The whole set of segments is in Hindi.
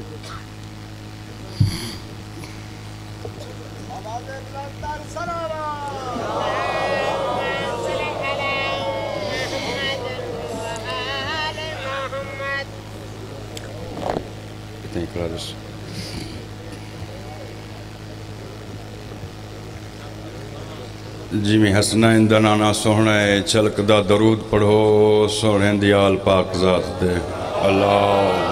जिमें हसना इंदा नाना सोहना है छलकदा दरूद पढ़ो सोहने दियाल पाक ज़ात दे अल्लाह।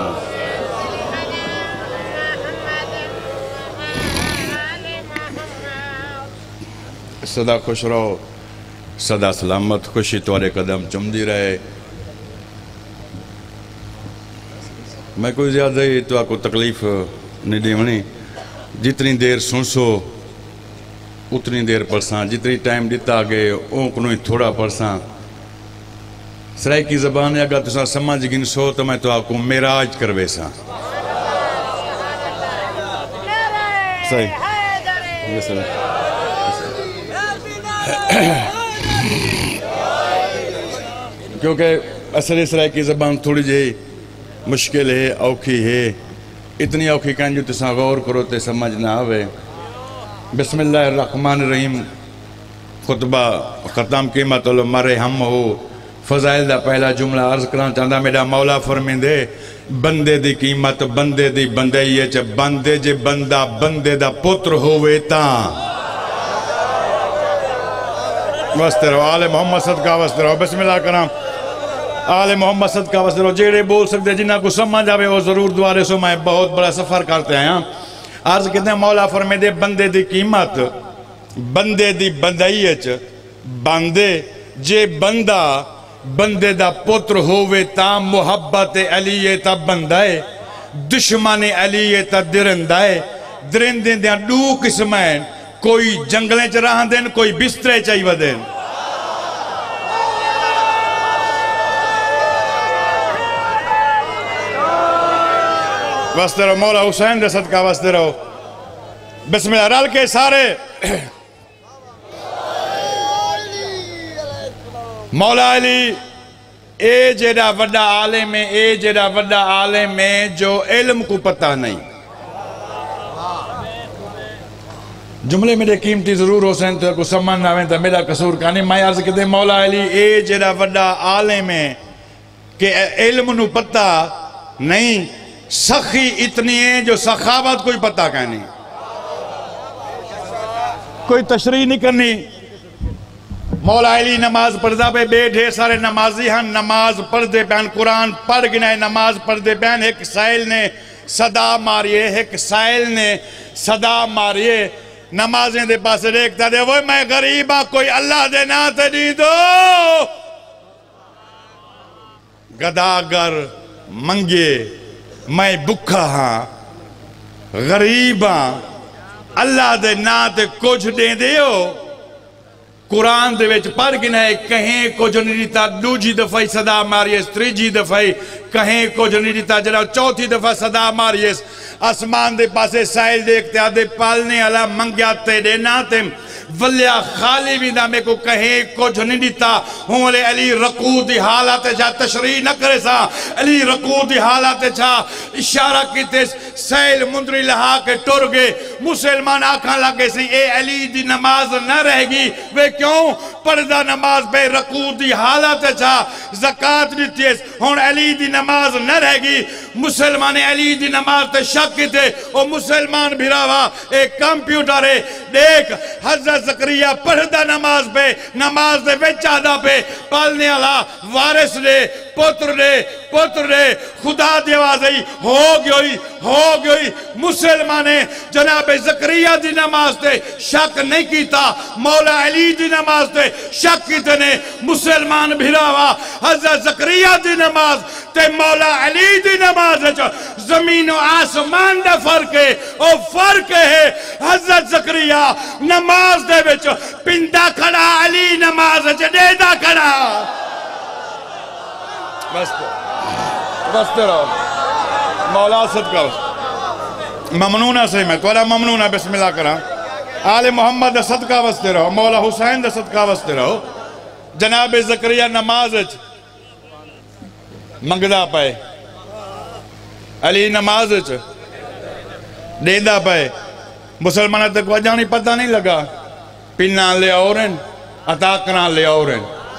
सदा खुश रहो, सदा सलामत, खुशी तुम्हारे कदम चुमदी रहे। मैं कोई ज़्यादा ही तो आपको तकलीफ़ नहीं देवनी, जितनी देर सुनसो उतनी देर पढ़सा, जितनी टाइम दिता गए ओकनो ही थोड़ा पढ़सा। सराय की ज़बान है, अगर तुसा समझ गिनसो तो मैं तो आपको मेराज करवे सा। सही क्योंकि असल सराय की ज़बान थोड़ी जी मुश्किल है, औखी है, इतनी औखी कहें जो तुसा गौर करो तो समझ ना आवे। बिस्मिल्लाहिर्रहमानिर्रहीम खुतबा ख़त्म कीमत मरे हम हो फजाइल का पहला जुमला अर्ज करना चाहता। मेरा मौला फरमेंदे बंदे दी कीमत बंदे दी बंदई च बंदे जे बंदा बंदे दा पुत्र होवे तां वस्ते रहो। आले मोहम्मद सदका वस्ते रहो। बिस्मिल्लाह करा आले मोहम्मद सदका वस्ते रहो। जेड़े बोल सकते जिन्हें को समझ आवे वो जरूर द्वारे सो। मैं बहुत बड़ा सफर करते आया। अर्ज कहते मौला फरमेंदे बंदे दी कीमत बंदे दी बंदई च बंदे जे बंदा बंदे दा पुत्र होवे तां मुहब्बत अली है ता बंदा है, दुश्मन अली है ता दिरंदा है। दिरंदे दे दो किस्म हैं, कोई जंगलें च रहंदे न, कोई बिस्तरे च ही वदे। वस्ते रहो मौला हुसैन दे सदका वस्ते रहो। बिस्मिल्लाह रल के सारे मौला अली ए जेड़ा वड्डा आलिम है, ए जेड़ा वड्डा आलिम है जो इल्म को पता नहीं। जुमले मेरे कीमती जरूर हुसैन तो को समझ ना आवे तो मेरा कसूर कानी। मैं अर्ज कहते मौला अली ए जेड़ा वड्डा आलिम है कि इल्म नु पता नहीं, सखी इतनी है जो सखावत कोई पता कहनी, कोई तशरीह नहीं करनी। मौला अली नमाज पढ़दा पे बे ढेर सारे नमाजी हैं, नमाज पढ़ते पैन, कुरान पढ़ गिना नमाज पढ़ते पैन। एक साइल ने सदा मारिए, एक साइल ने सदा मारिए, नमाजें दे पास देखता दे वो मैं गरीब हाँ कोई अल्लाह दे ना ते दी दो। गदागर मंगे मैं भुखा हाँ गरीब हाँ अल्लाह दे ना ते कुछ दे दियो। कुरान दे विच पढ़ गिना है कहीं कुछ नहीं दिता, दूजी दफा सदा मारिए, त्रीजी दफा कहीं कुछ नहीं दिता, जरा चौथी दफा सदा मारिए। आसमान दे पासे साइल देखते आदे पालने वाला मंगया तेरे ना ते वलिया खाली भी ना मेरे को कहीं कुछ नहीं दिता। हूँ अली रकू दी हालत जा तशरीह न करे सा, अली रकू दी हालत जा इशारा किते सैल मुंदरी लहा के टुर गए। मुसलमान आखा लगे सी ए अली दी नमाज न रहेगी। वे क्यों पढ़दा नमाज पे रकू दी हालत जा ज़कात दिती है, हुण अली दी नमाज न रहेगी। मुसलमान अली दी नमाज ते शक किते ओ मुसलमान भिरावा एक कंप्यूटर है देख हज़रत ज़करिया पढ़दा नमाज पे, नमाज दे विच आदा पे पालने वाला वारिस ने पुत्र ने खुदा दी आवाज़ आई हो गई। मुसलमाने जनाब ज़करिया दी नमाज ते शक नहीं कीता, मौला अली दी नमाज ते शक कीते ने। मुसलमान भिरावा हज़रत ज़करिया दी नमाज ते मौला अली दी नमाज जमीन और आसमान दा फर्क है। ओ फर्क है हज़रत ज़करिया नमाज दे विच पिंदा खड़ा, अली नमाज च डेदा खड़ा। बस रहो मौला सदका ममनूना से मैं थोड़ा ममनूना बिस्मिल्लाह करा। आले मोहम्मद दा सदका वस्ते रहो, मौला हुसैन दा सदका वस्ते रहो। जनाब ज़करिया नमाज मंगदा पे, अली नमाज देंदा पे मुसलमान तक वजह नहीं पता नहीं लगा पिना ले और अता करा ले और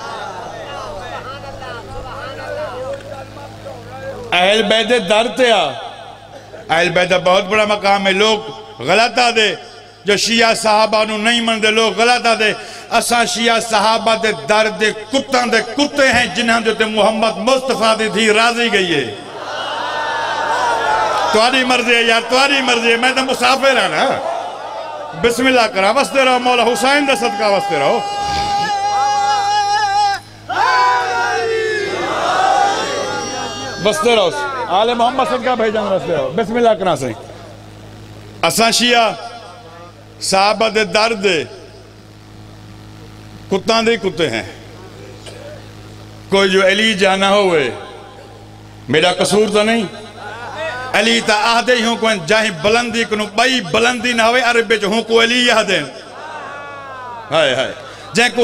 अहल बैत दर ते आ अहल बैत बहुत बड़ा मकाम है। लोग गलत आदे जो शिया साहबा नहीं मनते लोग गलत आदे असा शिया साहबा दे दर दे कुत्ते हैं जिन्होंने जो मुहम्मद मुस्तफा दी थी राजी गई है। तुम्हारी मर्जी है यार तुम्हारी मर्जी है मैं तो मुसाफिर है ना। बिस्मिल्लाह करा वसते रहो मौला हुसैन दा सदका वसते रहो। बसते रहो आले मोहम्मद सदका भाईजान वसते रहो बिस्मिल्लाह करा सही। असा शिया साहबा दे दर्द कुत्ता दे कुत्ते हैं। कोई जो अली जाना होवे मेरा कसूर तो नहीं। अली ता आदे ही हूँ को जाहि बुलंदी को बई बुलंदी ना होवे अरब च हूँ को अली आदे हाय हाय जैको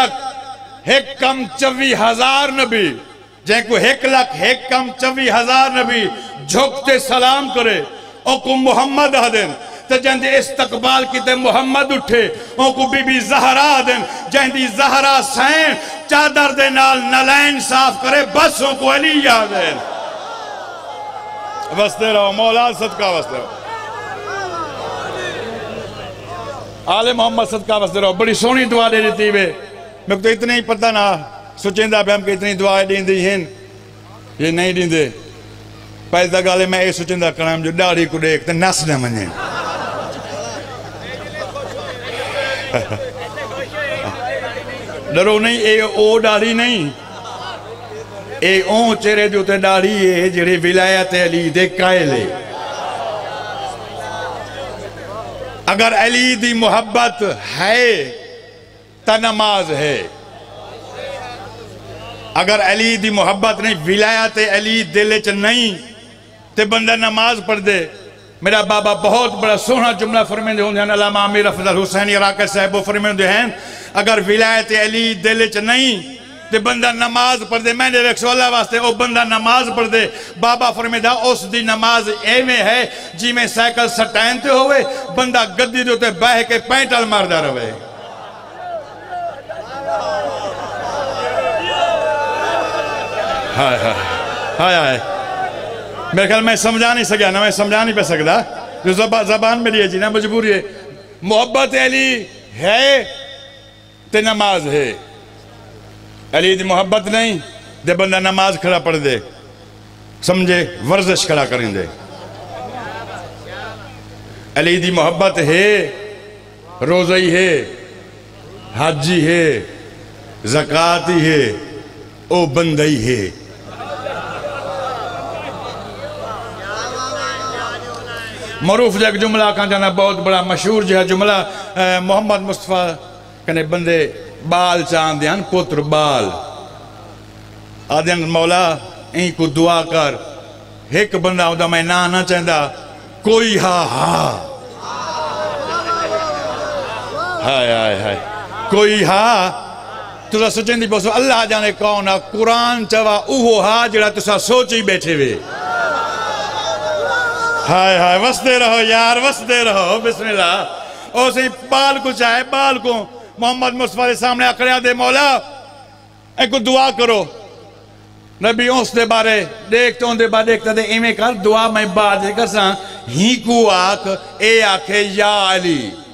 1,24,000 नबी जैको 1,24,000 नबी झुकते सलाम करे ओको मोहम्मद आदेन ते जंदे इस्तकबाल किते मोहम्मद उठे ओको बीबी ज़हरा आदेन जंदी ज़हरा सैन चादर दे नाल नलैन साफ करे बस ओको अली आदेन। वसते रहो मौला सदका वसते रहो आले मोहम्मद सदका वसते रहो। बड़ी सोहनी दुआ दे दी वे मेरे तो इतना ही पता ना सोचेंदा पे हम कि इतनी दुआ दी हैं ये नहीं दींदे पैसा गाले मैं ये सोचेंदा कराम जो दाढ़ी को देख तो नस न मने डरो नहीं ये ओ दाढ़ी नहीं ए ओ चेहरे जो ते दाढ़ी है जेड़े विलायत अली दे कायल है। अगर अली दी मोहब्बत है ता नमाज है। अगर अली दी मोहब्बत नहीं विलायत अली दिल च नहीं ते बंदा नमाज पढ़ दे। मेरा बाबा बहुत बड़ा सोहना जुमला फरमाते होंगे अल्लामा आमिर अफजल हुसैन इराक़ी साहब वो फरमाते हैं अगर विलायत अली दिल च नहीं ते बंदा नमाज पढ़ दे मैंने वेख सोला वास्ते वो बंदा नमाज पढ़ दे। बाबा फरमादा उस दी नमाज एवें है जिमें साइकिल सटैन ते होवे बंदा गद्दी दे उत्ते बह के पैंटल मारदा रहे। हाय हाय हाय हाय मेरे ख्याल मैं समझा नहीं सका ना मैं समझा नहीं पा सकता जो जबान मेरी है जी ना मजबूरी है। मोहब्बत अली है ते नमाज है। अली दी मोहब्बत नहीं दे बंदा नमाज खड़ा पढ़ दे समझे वर्जिश खड़ा करें दे। अली दी मोहब्बत है रोज़ई है हाजी है ज़काती है ओ बंदई है। मरूफ जो जुमला कहा जाना बहुत बड़ा मशहूर जो है जुमला मोहम्मद मुस्तफा कने बंदे बाल चांद हैं पुत्र बाल आदन मौला इन को दुआ कर एक बंदा होता मैं ना चाहता कोई हा हाय हाय हाय कोई हा तुसा सोचेंदी बसो अल्लाह जाने कौन आ कुरान चवा उहो हा जड़ा तुसा सोची बैठे वे। हाय हाय वसते रहो यार वसते रहो बिस्मिल्लाह। ओ सही बाल को चाहे बाल को मोहम्मद मुस्तफा के सामने अकड़िया दे मौला एक दुआ करो नबी उस दे बारे देख तो दे बारे देखता दे इवें कर दुआ मैं बाद कर सा ही को आख ए आखे या अली।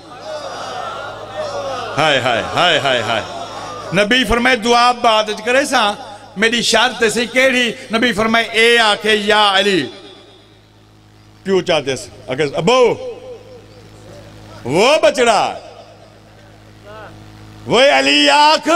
हाय हाय हाय हाय हाय नबी फरमाए दुआ बाद करे सा मेरी शर्त सी केड़ी नबी फरमाए ए आखे या अली क्यों चाहते अगर अबो वो बचड़ा वो अली आख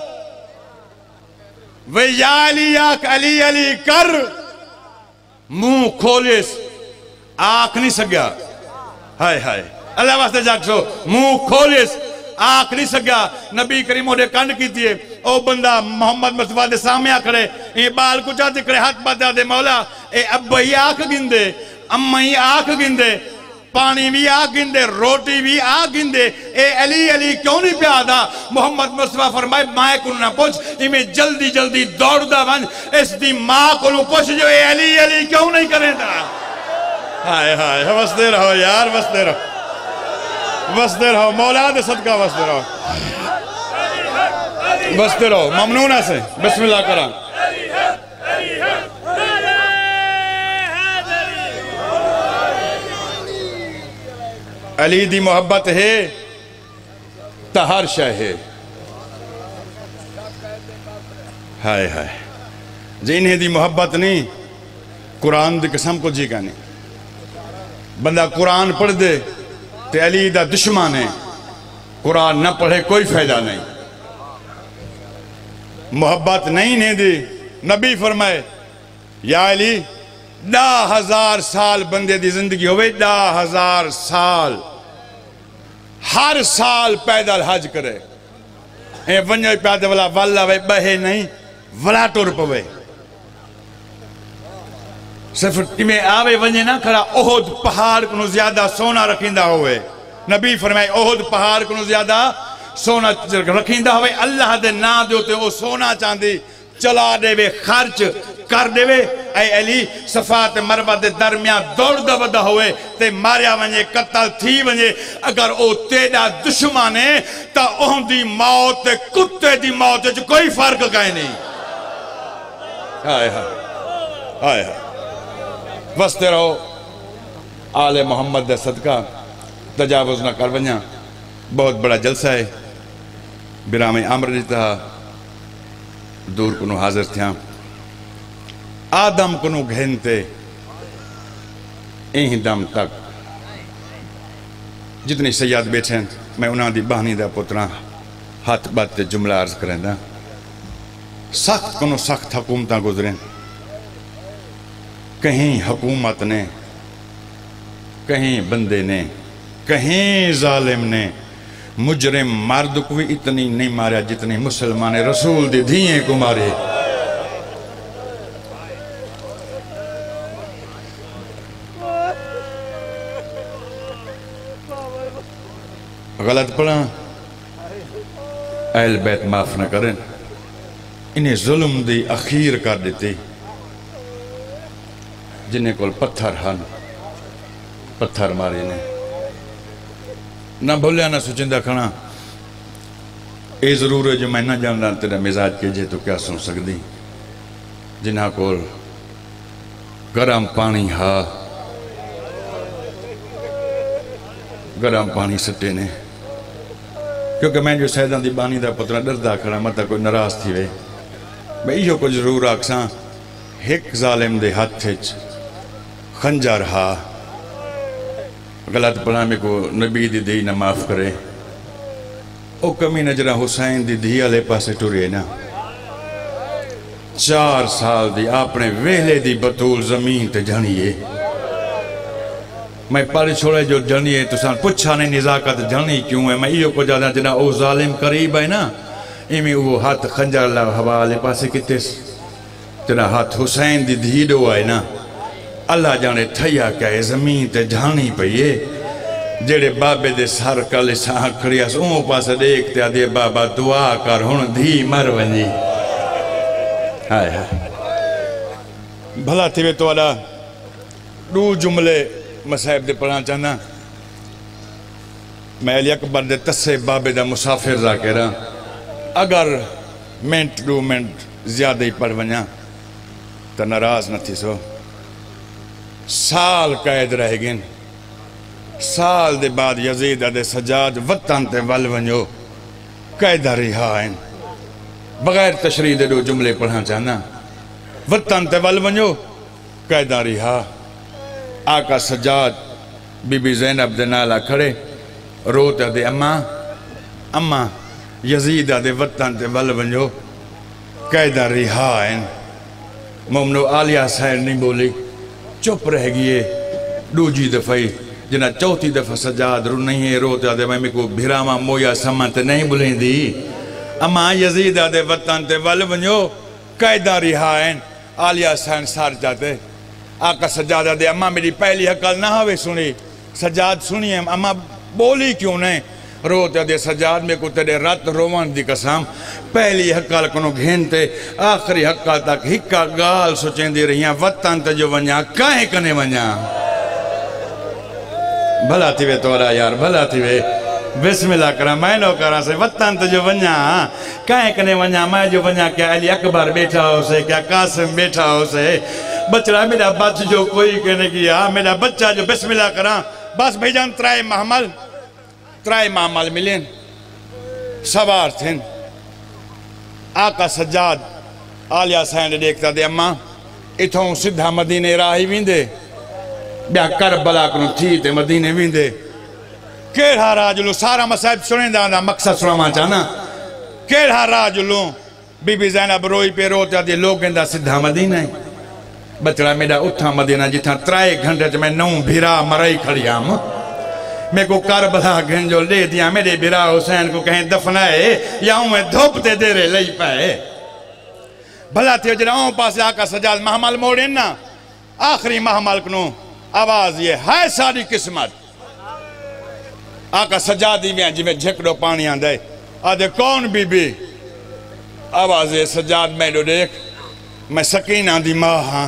वो या अली आख अली अली कर मुंह खोलिस आख नहीं सका। हाय हाय अल्लाह वास्ते जागसो मुंह खोलिस आख नहीं सका। नबी करीम ओदे कंड कीती ओ बंदा मोहम्मद मुस्तफा दे सामने आखड़े ये बाल कुचा दिखड़े हाथ बाधा दे मौला ए अब्बा ही आख गिंदे अम्मा ही आख गिंदे पानी भी आ गिंदे रोटी भी आ गिंदे ए अली अली क्यों नहीं प्यादा। मोहम्मद मुस्तफा फरमाए माए को ना पूछ इमें जल्दी जल्दी दौड़दा बन इस दी मां को पूछ जो ए अली अली क्यों नहीं करेंदा। हाय हाय वसते रहो यार, वसते रहो मौला दे सदका वसते रहो ममनूना से बिस्मिल्लाह करा। अली दी मोहब्बत है तो हर शय है। हाय हाय जिन्हें दी मोहब्बत नहीं कुरान दी कसम को जी का नहीं। बंदा कुरान पढ़ दे ते अली दा दुश्मन है, कुरान न पढ़े कोई फायदा नहीं। मोहब्बत नहीं ने दी नबी फरमाए या अली 10,000 साल बंदे दी जिंदगी होवे, 10,000 साल हर साल पैदल हज करे ए वंजो पैदल वाला वल आवे बहे नहीं वला टुर पवे सिर्फ इमें आवे वंजे ना खड़ा ओहद पहाड़ को ज्यादा सोना रखींदा होवे। नबी फरमाए ओहद पहाड़ को ज्यादा सोना रखींदा होवे। अल्लाह दे ना दे उते ओ सोना चांदी चला देवे खर्च कर देवे। ऐ अली सफा ते मरवा दे दरमियान दौड़दा वदा होवे ते मारिया वंजे कत्ल थी वंजे अगर ओ तेरा दुश्मन है ता ओहदी मौत ते कुत्ते दी मौत च कोई फर्क काई नहीं। हाय हाय हाय हाय वसते रहो आले मोहम्मद दे सदका तजावुज न कर वञा। बहुत बड़ा जलसा है बिराम अमर जीता दूर को हाजिर थिया आदम को घेनते यही दम तक जितने सयाद बैठे मैं उन्होंने बहनी का पुत्रा हाथ बात जुमला अर्ज करें। सख्त को सख्त हुकूमत गुजरे कहीं हुकूमत ने कहीं बंदे ने कहीं जालिम ने मुजरिम मर्द को भी इतनी नहीं मारा जितनी मुसलमान रसूल दी धीए को मारे। गलत पढ़ा अहल बैत माफ न करें इन्हें जुल्म दी अखीर कर देती। जिन्हें कोल पत्थर हन पत्थर मारे ने ना बोलिया ना सोचिंदा खना ये जरूर है जो मैं ना जानना तेरा मिजाज के जे तो क्या सुन सकती। जिन्हा कोल गरम पानी हा गरम पानी सटे ने क्योंकि मैं जो सैदा की बानी का पुत्रा डरदा खड़ा मत कोई नाराज थी वे मैं इो कुछ जरूर आखसा। एक जालिम दे हथ खंजर हा गलत पढ़ा में को नबी दी धी न माफ करे ओ कमी नजरा हुसैन दी धी वाले पासे टुरे ना 4 साल दी अपने वेले दी बतूल जमीन ते जणिए मैं पढ़ छोड़े जो जणिए तुसा पुछा नहीं निजाकत जणी क्यों है। मैं इो को ज्यादा जना ओ जालिम करीब है ना इमें वो हाथ खंजर ला हवा वाले पासे किते जना हाथ हुसैन दी धी दो है ना अल्लाह जाने थैया क्या है जमीन ते जानी पईए जेड़े बाबे दे सर कल साह खड़ियास ओ पास देखते आदे बाबा दुआ कर हुन धी मर वनी। हाय हाय भला थे तो वाला 2 जुमले मसाहिब दे पढ़ना चाहना। मैं अली अकबर दे तस्से बाबे दा मुसाफिर जा के रहा अगर मिनट 2 मिनट ज्यादा ही पढ़ वना तो नाराज न थी सो। साल कैद रह गए साल दे बाद यजीद अदे सजाद वतन ते वल वञो कैद रिहा आहिनि। बगैर तशरीह दे 2 जुमले पढ़ना चाहना। वतन ते वल वञो कैद रिहा आका सजाद बीबी ज़ैनब दे नाला खड़े रोत अदे अम्मा अम्मा यजीद अदे वतन ते वल वञो कैद रिहा आहिनि। मोमनो आलिया साहिर नहीं बोली चुप रह गई। दूजी दफ़ा जना चौथी दफ़ा सजाद रू नहीं रोते आदे मैं को भिरामा मोया समत नहीं बुलेंदी अम्मा यजीद आदे वतन ते वल वञो कैदा रिहा आहिनि। आलिया साहिर सार जाते आका सजाद आदे अम्मा मेरी पहली हकल ना हवे सुनी। सजाद सुनिए अम्मा बोली क्यों नहीं रोते दे सजाद में को तेरे रात रोवन दी कसम पहली हक्काल को घेनते आखिरी हक्काल तक हिक्का गाल सोचेंदी रहिया वतन ते जो वञा काहे कने वञा। भला थी वे तोरा यार भला थी वे बिस्मिल्लाह करा महीनो करा से वतन तो जो वञा कहीं कने वञा मैं जो वञा क्या अली अकबर बैठा हो से क्या कासिम बैठा हो से बचड़ा मेरा बच जो कोई कहने किया मेरा बच्चा जो बिस्मिल्लाह करा बस भाईजान त्राय महमल मिले सवार थे आका सज्जाद आलिया साईं देखता दे अम्मा इथों सीधा मदीने राही वींदे ब्या करबला को थी ते मदीने वींदे केड़ा राजुलू सारा मसाइब सुनेंदा मकसद सुनावा चाहना केड़ा राजुलू बीबी ज़ैनब रोई पे रोता दे लोग कहंदा सीधा मदीना बचड़ा मेरा उठा मदीना जिथा 3 घंटे च मैं 9 भिरा मरई खड़ियाम मेरे को करबला गंजो ले दिया मेरे बिरा हुसैन को कहीं दफनाए या मैं धोप दे दे रे लई पाए भला थे जरा पास आका सजाद महमल मोड़े ना आखिरी महमल को आवाज ये है सारी किस्मत आका सजादी में जिमें झकड़ो पानी आंदे आदे कौन बीबी आवाज ये सजाद मैं देख मैं सकीना दी मां हाँ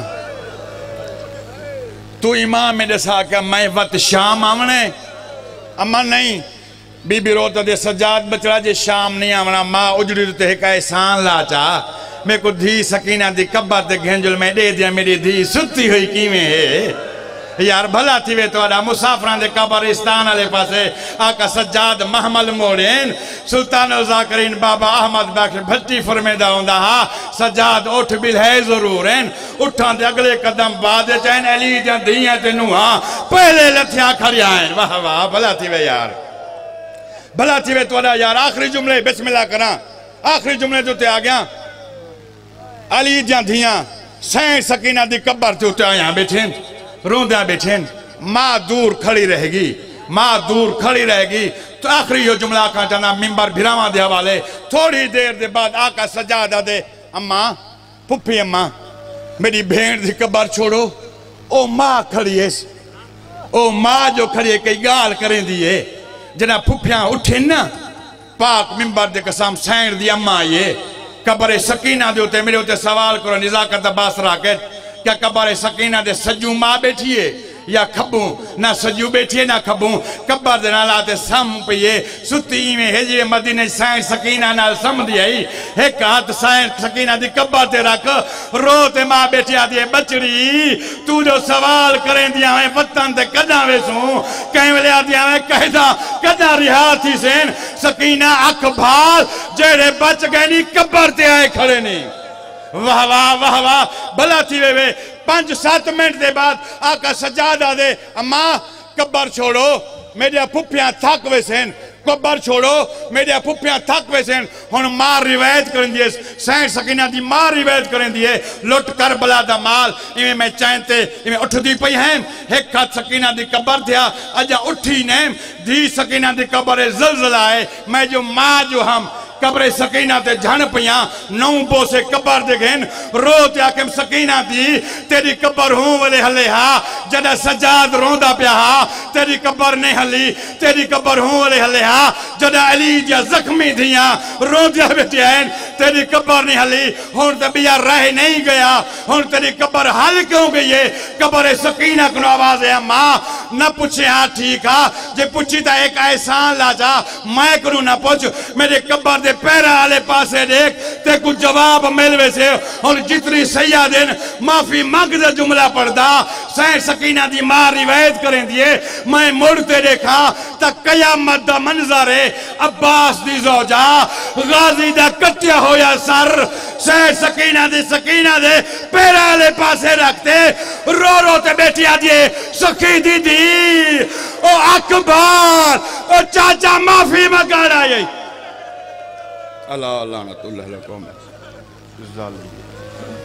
तू इमाम में दसा क्या मैं वत शाम आवने अम्मा नहीं बीबी रोता दे सजाद बचड़ा जे शाम नहीं आवना मां उजड़ी ते एक एहसान लाचा मेरे को धी सकीना दी कब्बर ते घेंजुल में दे दिया मेरी धी सुती हुई किवें है यार भला थी वे तोड़ा मुसाफिरां दे कब्रिस्तान वाले पासे आका सज्जाद महमल मोड़ेन सुल्तान ज़ाकिरीन बाबा अहमद बख्श भट्टी फरमेदा हुंदा हा सज्जाद उठ बिल है जरूर हैं उठां दे अगले कदम बाद चैन अली दी धीयां ते नुहा पहले लथिया खड़िया हैं वाह वाह भला थी वे यार भला थी वे तोड़ा यार आखिरी जुमले बिस्मिल्लाह करा आखिरी जुमले जो ते आ गया अली दी धीयां सैन सकीना दी कब्र ते उते आया बैठे रोंदा बैठे माँ दूर खड़ी रहेगी माँ दूर खड़ी रहेगी तो आखिरी यो जुमला का जाना मिंबर भिरावा दे हवाले थोड़ी देर दे बाद आका सजादा दे अम्मा पुप्पी अम्मा मेरी भेड़ दी कब्र छोड़ो ओ माँ खड़ी है ओ माँ जो खड़ी है कई गाल करें दिए जना पुप्पियां उठे ना पाक मिंबर दे कसम सैन दी अम्मा ये कब्र सकीना दे उते मेरे उते सवाल करो निजाकत बासरा के क्या कब्र सकीना दे सजू मां बैठी है या खबू ना सजू बैठी है ना खबू कब्र दे नाला ते सम पिए सुती में हेजे मदीने साईं सकीना नाल सम दी आई एक हाथ साईं सकीना दी कब्र ते रख रो ते मां बैठी आदी बचड़ी तू जो सवाल करें दिया है वतन ते कदा वेसू कहीं वेले आदी है कहदा कदा रिहा थी सेन सकीना अख भाल जेड़े बच गए नी कब्र ते आए खड़े नहीं वाह वाह वाह वाह भला थी वे 5-7 मिनट के बाद आका सजादा दे अम्मा कब्र छोड़ो मेरे फुफियां थक वैसेन कब्र छोड़ो मेरे फुफियां थक वैसेन हुन मां रिवायत करें दिए सैन सकीना दी मां रिवायत करें दिए लुट करबला दा माल इवें मैं चाहते इवें उठदी पई हैं एक हाथ सकीना दी कब्र थिया अजा उठी ने दी सकीना दी कब्र ज़लज़ला है मैं जो मां जो हम कब्रे सकीना ते झण पिया 9 बोसे कब्र दे गन रो ते आकम सकीना दी तेरी कब्र हूं वाले हले हा जदा सजाद रोंदा पिया हा तेरी कब्र नहीं हली तेरी कब्र हूं वाले हले हा जदा अली जा जख्मी थिया रोंदे बैठे हैं तेरी कब्र नहीं हली हुन ते बिया रह नहीं गया हुन तेरी कब्र हल क्यों गई है कब्र सकीना को आवाज है मां न पूछे हां ठीक हा जे पूछी ता एक एहसान लाजा मैं करू ना पूछ मेरे कब्र पैरा वाले पासे देख ते कुछ जवाब मिलवे से और जितनी सैया दिन माफी मंग दे जुमला पढ़दा सैन सकीना दी मां रिवायत करें दिए मैं मुड़ते देखा तक कयामत दा मंजर है अब्बास दी जोजा गाजी दा कटिया होया सर सैन सकीना दे पैरा वाले पासे रखते रो रो ते बैठी आदिए सखी दीदी ओ अकबर ओ चाचा माफी मंगाड़ा ये अल्लाह लानतुल्लाह अलैहि व सल्लम